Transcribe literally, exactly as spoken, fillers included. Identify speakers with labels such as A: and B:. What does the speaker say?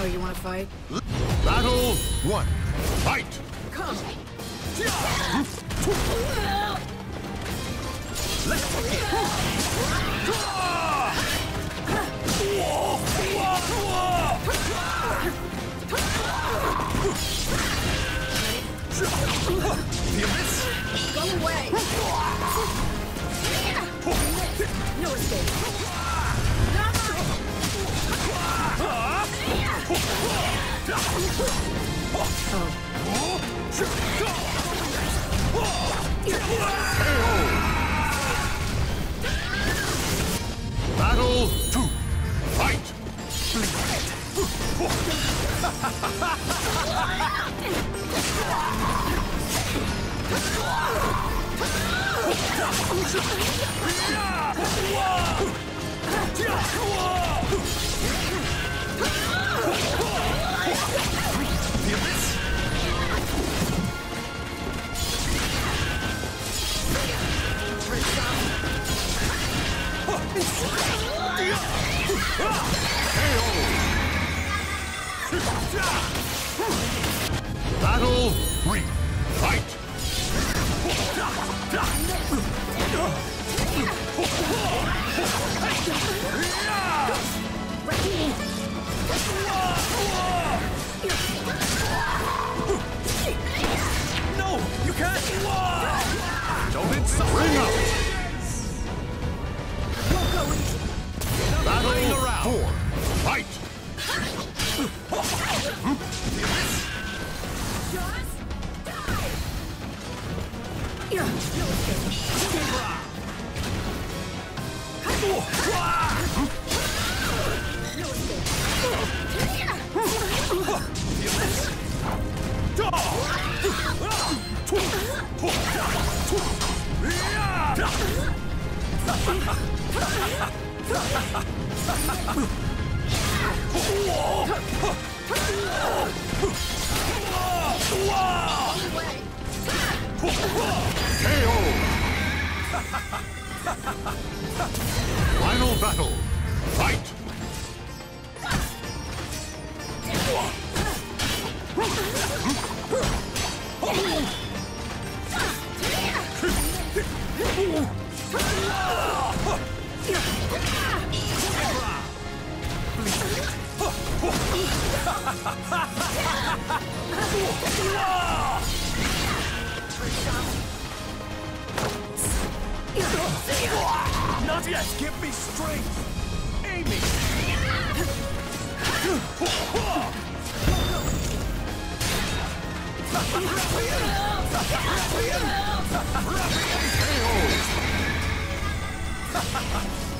A: Oh, you want to fight?
B: Battle one. Fight!
A: Come!
B: Let's begin! Feel this?
A: Go away! No escape!
B: Battle two. Fight! Feel this? Battle three. Fight! No, you can't! Don't insult! Bring up! Battle four. Fight! Final battle. Fight! Not yet! Give me strength! Aiming! Raphael! Raphael!